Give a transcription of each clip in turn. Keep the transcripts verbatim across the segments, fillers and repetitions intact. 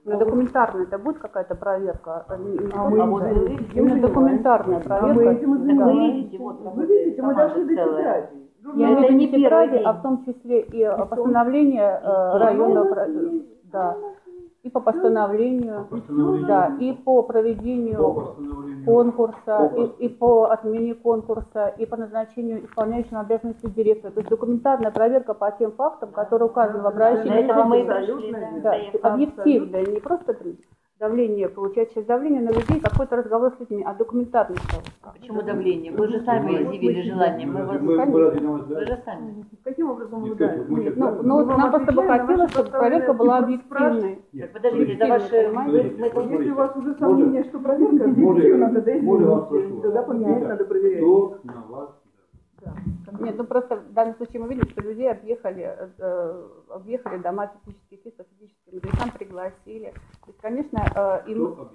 Ну, документарная, это будет какая-то проверка? А, а мы, а вот, да, именно документарная проверка. А мы этим и Так вы занимаемся. видите, вот Вы видите, мы дошли до целая. тетради. Я имею в виду Это не не первый тетради, день. а в том числе и постановление э, районного, про- да, и по постановлению, По постановлению. да, и по проведению По постановлению. конкурса, По и, и по отмене конкурса, и по назначению исполняющего обязанности директора. То есть документарная проверка по тем фактам, которые указаны в обращении. Этого мы и Абсолютно пришли, нет. Да, да. объективное, не просто давление, получать сейчас давление на людей, какой-то разговор с людьми, а документарный проверка. Почему давление? Вы же сами изъявили желание. Мы вас... Мы- мы разве на вас Вы давим? же сами. Каким образом мы Нет, давим? мы Нет, сейчас ну, давим. ну, Мы вам нам просто бы отвечаем на хотелось, ваши чтобы проверка была поставленные объективной. Нет. Так подождите, это ваши... Понимаете? Мы, мы, Если у вас уже Может- сомнения, что проверка может- объективна, тогда может, вас извините, прошу. тогда поменять Итак, надо проверять. Кто на вас давит? Да. Нет, ну просто в данном случае мы видим, что людей объехали, э, объехали дома физических лиц, по физическим лицам пригласили. То есть, конечно, э, Кто им... объявил?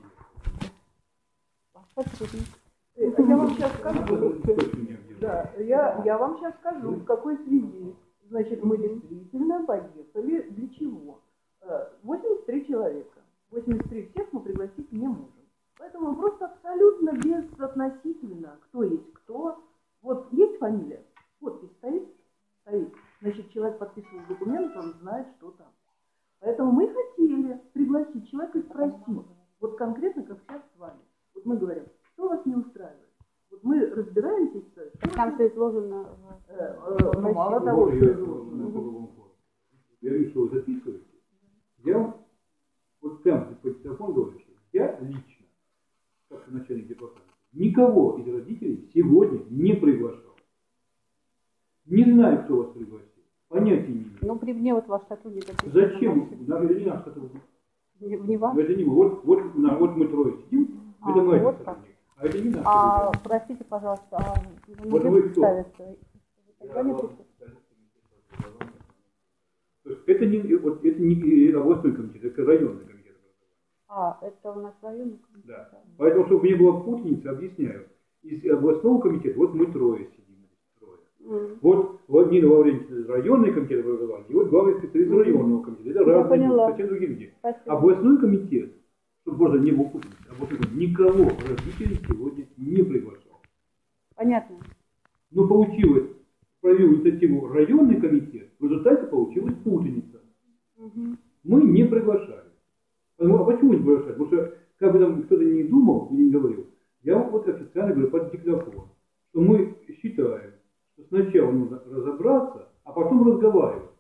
Э, Я вам сейчас скажу. Точно не объявил. Да, я, я вам сейчас скажу, в какой связи. Значит, мы действительно поехали. Для чего? Э, восемьдесят три человека. восемьдесят три всех мы пригласить не можем. Поэтому мы просто абсолютно безотносительно, кто есть кто. Вот есть фамилия, подпись стоит, стоит. Значит, человек подписывает документ, он знает, что там. Поэтому мы хотели пригласить человека и спросить, вот конкретно, как сейчас с вами. Вот мы говорим, что вас не устраивает? Вот мы разбираемся, что Там все изложено в... Э, э, ну, мало того, Вот что я, изложено. на круговом форуме. Я вижу, что вы записываете. Я вам вот прям по телефону говорю, что я лично, как начальник департамента, никого из родителей сегодня не приглашал. Не знаю, кто вас пригласил. Понятия не имею. Ну, при мне вот ваш сотрудник... описывает Зачем? наши- Даже это не наш сотрудник. Не, не ваш? Но это не мы. Вот, вот, на, вот мы трое сидим, А, это мой вот сотрудник. А это не наш А, сотрудник. простите, пожалуйста, а вы Вот можете вы кто? представиться? Вы Я тогда не вам представитесь? скажу. То есть это не, вот, это не областной комитет, это районный комитет. А, это у нас районный комитет. Да. Поэтому, чтобы не было путаницы, объясняю. Из областного комитета, вот мы трое сидим. Трое. М. Вот, вот Нина Лаврентьевна, районный комитет образования, и вот главный специалист районного комитета. Это Я разные люди, поняла. совсем другие люди. Спасибо. Областной комитет, чтобы просто не было путаницы, областной комитет никого родителей сегодня не приглашал. Понятно. Но получилось, провел инициативу районный комитет, в результате получилась путаница. Мгм. Мы не приглашали. Ну, а почему не приглашали? Потому что, как бы там кто-то не думал или не говорил, я вот официально говорю под диктофон, что мы считаем, что сначала нужно разобраться, а потом разговаривать.